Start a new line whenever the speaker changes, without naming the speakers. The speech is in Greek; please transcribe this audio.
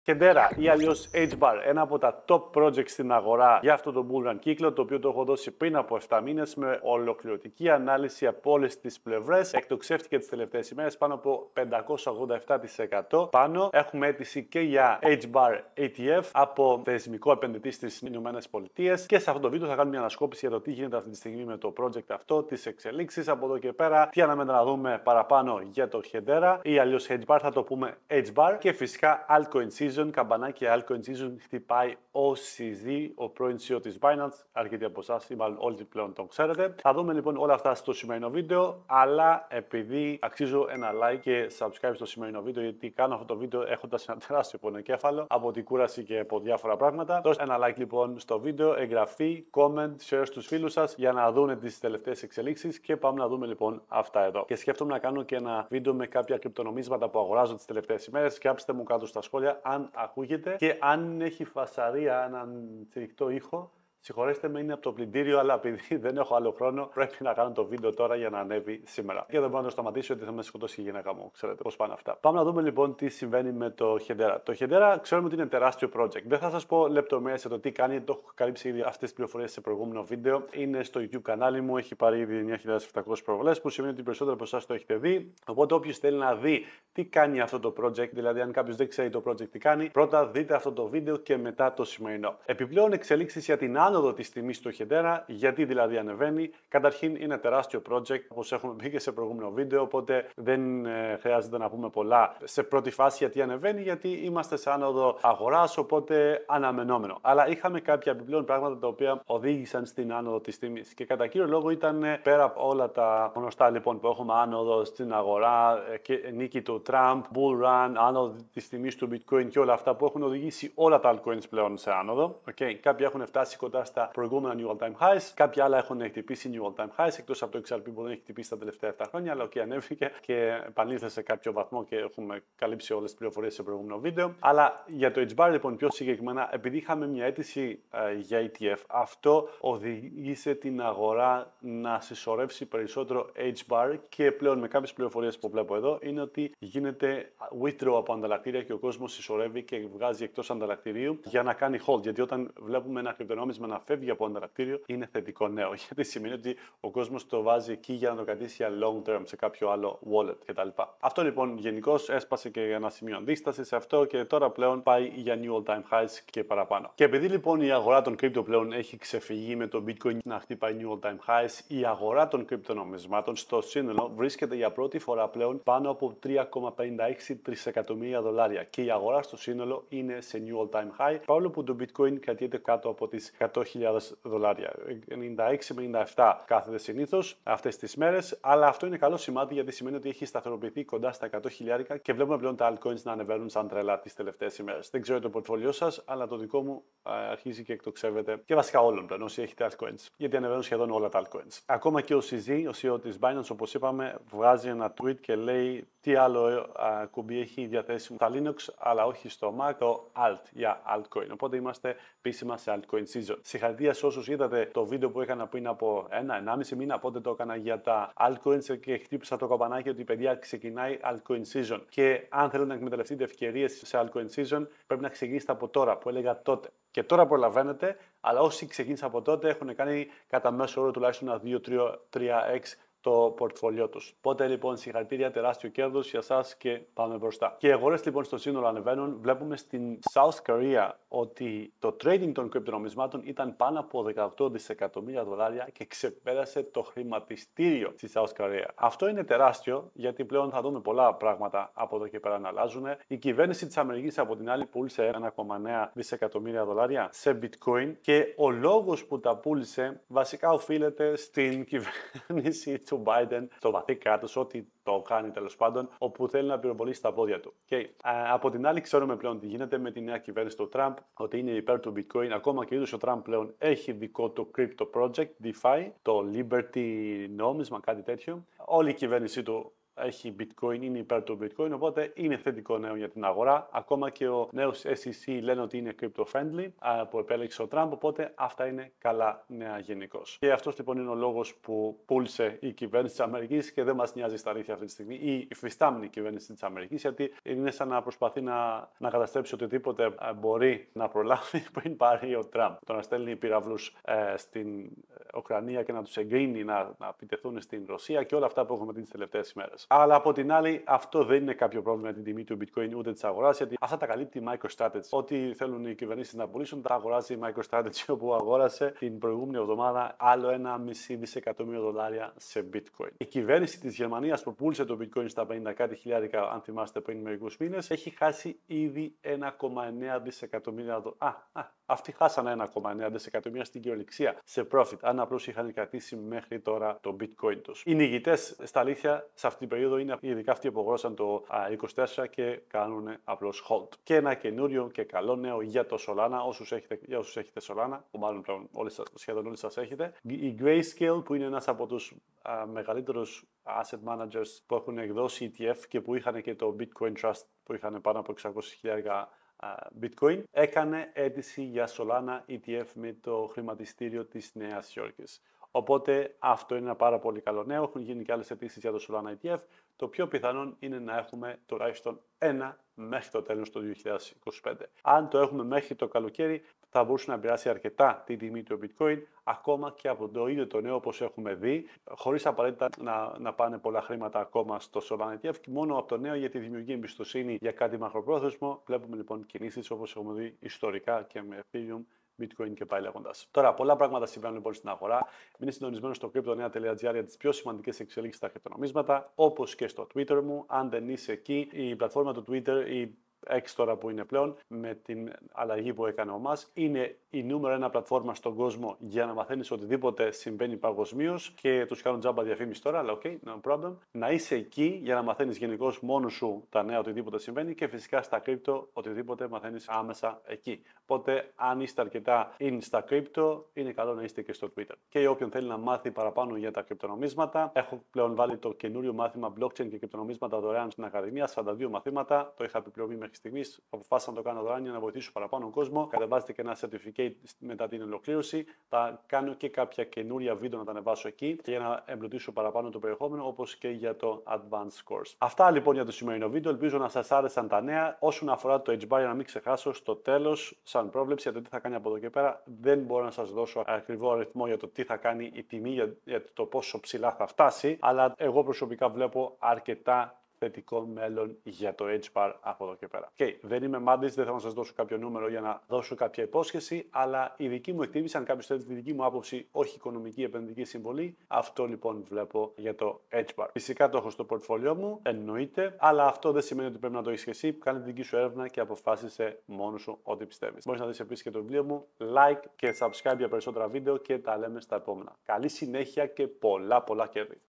Hedera ή αλλιώς HBAR, ένα από τα top projects στην αγορά για αυτό το bull run κύκλο, το οποίο το έχω δώσει πριν από 7 μήνες με ολοκληρωτική ανάλυση από όλες τις πλευρές. Εκτοξεύτηκε τις τελευταίες ημέρες πάνω από 587% πάνω. Έχουμε αίτηση και για HBAR ETF από θεσμικό επενδυτή στις Ηνωμένες Πολιτείες. Και σε αυτό το βίντεο θα κάνουμε μια ανασκόπηση για το τι γίνεται αυτή τη στιγμή με το project αυτό, τις εξελίξεις από εδώ και πέρα, τι αναμένεται να δούμε παραπάνω για το Hedera ή αλλιώς HBAR, θα το πούμε HBAR. Και φυσικά altcoin season, καμπανάκι altcoin season, χτυπάει ο CZ, ο πρώην CEO της Binance. Αρκετοί από εσάς ή μάλλον όλοι πλέον τον ξέρετε. Θα δούμε λοιπόν όλα αυτά στο σημερινό βίντεο, αλλά επειδή αξίζω ένα like και subscribe στο σημερινό βίντεο, γιατί κάνω αυτό το βίντεο έχοντας ένα τεράστιο πονοκέφαλο από την κούραση και από διάφορα πράγματα. Δώστε ένα like λοιπόν στο βίντεο, εγγραφή, comment, share στους φίλους σας για να δουν τις τελευταίες εξελίξεις και πάμε να δούμε λοιπόν αυτά εδώ. Και σκέφτομαι να κάνω και ένα βίντεο με κάποια κρυπτονομίσματα που αγοράζω τις τελευταίες ημέρες. Γράψτε μου κάτω στα σχόλια αν ακούγεται και αν έχει φασαρία, έναν τσιριχτό ήχο. Συγχωρέστε με, είναι από το πλυντήριο, αλλά επειδή δεν έχω άλλο χρόνο, πρέπει να κάνω το βίντεο τώρα για να ανέβει σήμερα. Και δεν μπορώ να το σταματήσω, γιατί θα με σκοτώσει η γυναίκα μου. Ξέρετε πώς πάνε αυτά. Πάμε να δούμε λοιπόν τι συμβαίνει με το Hedera. Το Hedera ξέρουμε ότι είναι τεράστιο project. Δεν θα σας πω λεπτομέρειες για το τι κάνει, το έχω καλύψει ήδη αυτές τις πληροφορίες σε προηγούμενο βίντεο. Είναι στο YouTube κανάλι μου, έχει πάρει ήδη 9.700 προβολές, που σημαίνει ότι περισσότερο από εσάς το έχετε δει. Οπότε όποιος θέλει να δει τι κάνει αυτό το project, δηλαδή αν κάποιος δεν ξέρει το project τι κάνει, πρώτα δείτε αυτό το βίντεο και μετά το σημερινό. Επιπλέον εξελίξεις για την άνοδο της τιμής στο Hedera, γιατί δηλαδή ανεβαίνει. Καταρχήν είναι τεράστιο project, όπως έχουμε πει και σε προηγούμενο βίντεο, οπότε δεν χρειάζεται να πούμε πολλά σε πρώτη φάση γιατί ανεβαίνει, γιατί είμαστε σε άνοδο αγοράς, οπότε αναμενόμενο. Αλλά είχαμε κάποια επιπλέον πράγματα τα οποία οδήγησαν στην άνοδο της τιμής. Και κατά κύριο λόγο ήταν πέρα από όλα τα γνωστά λοιπόν που έχουμε άνοδο στην αγορά, και νίκη του Trump, bull run, άνοδο της τιμής του bitcoin και όλα αυτά που έχουν οδηγήσει όλα τα altcoins πλέον σε άνοδο. Okay. Κάποιοι έχουν φτάσει κοντά στα προηγούμενα new all-time highs, κάποια άλλα έχουν χτυπήσει new all-time highs, εκτός από το XRP που δεν έχει χτυπήσει τα τελευταία 7 χρόνια, αλλά ανέβηκε και επανήλθε σε κάποιο βαθμό και έχουμε καλύψει όλες τις πληροφορίες σε προηγούμενο βίντεο. Αλλά για το HBAR λοιπόν πιο συγκεκριμένα, επειδή είχαμε μια αίτηση για ETF, αυτό οδήγησε την αγορά να συσσωρεύσει περισσότερο HBAR και πλέον με κάποιες πληροφορίες που βλέπω εδώ είναι ότι γίνεται withdraw από ανταλλακτήρια και ο κόσμος συσσωρεύει και βγάζει εκτός ανταλλακτηρίου για να κάνει hold. Γιατί όταν βλέπουμε ένα κρυπτονόμισμα να φεύγει από ανταλλακτήριο, είναι θετικό νέο. Γιατί σημαίνει ότι ο κόσμος το βάζει εκεί για να το κρατήσει για long term σε κάποιο άλλο wallet κτλ. Αυτό λοιπόν γενικώς έσπασε και ένα σημείο αντίσταση σε αυτό και τώρα πλέον πάει για new all time highs και παραπάνω. Και επειδή λοιπόν η αγορά των crypto πλέον έχει ξεφυγεί με το bitcoin να χτυπάει new all time highs, η αγορά των κρυπτονομισμάτων στο σύνολο βρίσκεται για πρώτη φορά πλέον πάνω από 3,56 τρισεκατομμύρια δολάρια και η αγορά στο σύνολο είναι σε new all time high, παρόλο που το bitcoin κρατιέται κάτω από τις 100.000 δολάρια. 96 με 97 κάθεται συνήθως αυτές τις μέρες, αλλά αυτό είναι καλό σημάδι γιατί σημαίνει ότι έχει σταθεροποιηθεί κοντά στα 100.000 και βλέπουμε πλέον τα altcoins να ανεβαίνουν σαν τρελά τις τελευταίες ημέρες. Δεν ξέρω το πορτφόλιό σας, αλλά το δικό μου αρχίζει και εκτοξεύεται και βασικά όλων πλέον όσοι έχετε altcoins, γιατί ανεβαίνουν σχεδόν όλα τα altcoins. Ακόμα και ο CZ, ο CEO της Binance, όπως είπαμε, βγάζει ένα tweet και λέει τι άλλο κουμπί έχει διαθέσιμο στα Linux, αλλά όχι στο Mac, το Alt για altcoin. Οπότε είμαστε επίσημα σε altcoin season. Συγχαρητήρια σε όσους είδατε το βίντεο που έκανα πριν από 1-1,5 μήνα, πότε το έκανα για τα altcoins και χτύπησα το καμπανάκι ότι παιδιά ξεκινάει altcoin season. Και αν θέλετε να εκμεταλλευτείτε ευκαιρίες σε altcoin season, πρέπει να ξεκινήσετε από τώρα, που έλεγα τότε. Και τώρα προλαβαίνετε, αλλά όσοι ξεκίνησαν από τότε έχουν κάνει κατά μέσο όρο τουλάχιστον ένα 2-3x το πορτφόλιό τους. Οπότε λοιπόν συγχαρητήρια, τεράστιο κέρδος για σας και πάμε μπροστά. Και οι αγορές λοιπόν στο σύνολο ανεβαίνουν. Βλέπουμε στην South Korea ότι το trading των κρυπτονομισμάτων ήταν πάνω από 18 δισεκατομμύρια δολάρια και ξεπέρασε το χρηματιστήριο στη South Korea. Αυτό είναι τεράστιο γιατί πλέον θα δούμε πολλά πράγματα από εδώ και πέρα να αλλάζουν. Η κυβέρνηση της Αμερικής από την άλλη πούλησε 1,9 δισεκατομμύρια δολάρια σε bitcoin και ο λόγος που τα πούλησε βασικά οφείλεται στην κυβέρνηση του Biden, το βαθύ κράτος, ό,τι το κάνει τέλος πάντων, όπου θέλει να πυροβολήσει τα πόδια του. Okay. Από την άλλη, ξέρουμε πλέον τι γίνεται με τη νέα κυβέρνηση του Trump, ότι είναι υπέρ του bitcoin. Ακόμα και ο Trump πλέον έχει δικό του crypto project, DeFi, το Liberty νόμισμα, κάτι τέτοιο. Όλη η κυβέρνησή του έχει bitcoin, είναι υπέρ του bitcoin, οπότε είναι θετικό νέο για την αγορά. Ακόμα και ο νέος SEC λένε ότι είναι crypto-friendly που επέλεξε ο Τραμπ, οπότε αυτά είναι καλά νέα γενικώς. Και αυτός λοιπόν είναι ο λόγος που πούλησε η κυβέρνηση της Αμερικής και δεν μας νοιάζει στα αλήθεια αυτή τη στιγμή η υφιστάμενη κυβέρνηση της Αμερικής, γιατί είναι σαν να προσπαθεί να καταστρέψει οτιδήποτε μπορεί να προλάβει πριν πάρει ο Τραμπ. Το να στέλνει πυραυλούς στην Ουκρανία και να τους εγκρίνει να επιτεθούν στην Ρωσία και όλα αυτά που έχουμε δει τις τελευταίες ημέρες. Αλλά από την άλλη, αυτό δεν είναι κάποιο πρόβλημα για την τιμή του bitcoin ούτε της αγοράς, γιατί αυτά τα καλύπτει η MicroStrategy. Ό,τι θέλουν οι κυβερνήσεις να πουλήσουν, τα αγοράζει η MicroStrategy, όπου αγόρασε την προηγούμενη εβδομάδα άλλο $1,5 δισεκατομμύριο σε bitcoin. Η κυβέρνηση της Γερμανίας που πούλησε το bitcoin στα 50 κάτι χιλιάρικα, αν θυμάστε πριν μερικούς μήνες, έχει χάσει ήδη $1,9 δισεκατομμύρια. Αυτοί χάσανε 1,9 δισεκατομμύρια στην κυριολεξία σε profit, αν απλώς είχαν κρατήσει μέχρι τώρα το bitcoin τους. Οι νικητές στα αλήθεια σε αυτή την περίοδο είναι ειδικά αυτοί που αγόρασαν το 24 και κάνουν απλώς hold. Και ένα καινούριο και καλό νέο για το Solana, για όσους έχετε Solana, που μάλλον πλέον σχεδόν όλοι σας έχετε. Η Grayscale, που είναι ένας από τους μεγαλύτερους asset managers που έχουν εκδώσει ETF και που είχαν και το Bitcoin Trust που είχαν πάνω από 600.000 bitcoin, έκανε αίτηση για Solana ETF με το χρηματιστήριο της Νέας Υόρκης. Οπότε αυτό είναι ένα πάρα πολύ καλό νέο. Έχουν γίνει και άλλες αιτήσεις για το Solana ETF. Το πιο πιθανόν είναι να έχουμε τουλάχιστον ένα μέχρι το τέλος του 2025. Αν το έχουμε μέχρι το καλοκαίρι, θα μπορούσε να επηρεάσει αρκετά τη τιμή του bitcoin, ακόμα και από το ίδιο το νέο όπως έχουμε δει, χωρίς απαραίτητα να πάνε πολλά χρήματα ακόμα στο Solana ETF και μόνο από το νέο για τη δημιουργία εμπιστοσύνη για κάτι μακροπρόθεσμο. Βλέπουμε λοιπόν κινήσεις όπως έχουμε δει ιστορικά και με Ethereum, bitcoin και πάει λέγοντας. Τώρα, πολλά πράγματα συμβαίνουν λοιπόν στην αγορά. Μείνε συντονισμένο στο cryptonea.gr για τις πιο σημαντικές εξελίξεις στα κρυπτονομίσματα, όπως και στο Twitter μου. Αν δεν είσαι εκεί, η πλατφόρμα του Twitter, η X τώρα που είναι πλέον, με την αλλαγή που έκανε ο Musk, είναι η νούμερο 1 πλατφόρμα στον κόσμο για να μαθαίνεις οτιδήποτε συμβαίνει παγκοσμίως και τους κάνουν τζάμπα διαφήμιση τώρα, αλλά ok, no problem. Να είσαι εκεί για να μαθαίνεις γενικώς μόνος σου τα νέα οτιδήποτε συμβαίνει και φυσικά στα crypto οτιδήποτε μαθαίνεις άμεσα εκεί. Οπότε, αν είστε αρκετά in στα crypto, είναι καλό να είστε και στο Twitter. Και όποιον θέλει να μάθει παραπάνω για τα κρυπτονομίσματα, έχω πλέον βάλει το καινούριο μάθημα blockchain και κρυπτονομίσματα δωρεάν στην Ακαδημία, 42 μαθήματα, το είχα επιπληρωμή μέχρι στιγμής. Αποφάσισα να το κάνω δωρεάν για να βοηθήσω παραπάνω κόσμο. Κατεβάζετε και ένα certificate μετά την ολοκλήρωση. Θα κάνω και κάποια καινούρια βίντεο να τα ανεβάσω εκεί και για να εμπλουτίσω παραπάνω το περιεχόμενο, όπως και για το Advanced Course. Αυτά λοιπόν για το σημερινό βίντεο. Ελπίζω να σας άρεσαν τα νέα. Όσον αφορά το HBAR, για να μην ξεχάσω, στο τέλος, σαν πρόβλεψη για το τι θα κάνει από εδώ και πέρα, δεν μπορώ να σας δώσω ακριβό αριθμό για το τι θα κάνει η τιμή, για το πόσο ψηλά θα φτάσει, αλλά εγώ προσωπικά βλέπω αρκετά θετικό μέλλον για το HBAR από εδώ και πέρα. Δεν είμαι μάντης, δεν θα σας δώσω κάποιο νούμερο για να δώσω κάποια υπόσχεση, αλλά η δική μου εκτίμηση, αν κάποιος θέλει τη δική μου άποψη, όχι οικονομική επενδυτική συμβολή, αυτό λοιπόν βλέπω για το HBAR. Φυσικά το έχω στο πορτφόλιό μου, εννοείται, αλλά αυτό δεν σημαίνει ότι πρέπει να το έχεις εσύ. Κάνε τη δική σου έρευνα και αποφάσισε μόνος σου ό,τι πιστεύεις. Μπορείς να δεις επίσης και το βιβλίο μου, like και subscribe για περισσότερα βίντεο και τα λέμε στα επόμενα. Καλή συνέχεια και πολλά κέρδη.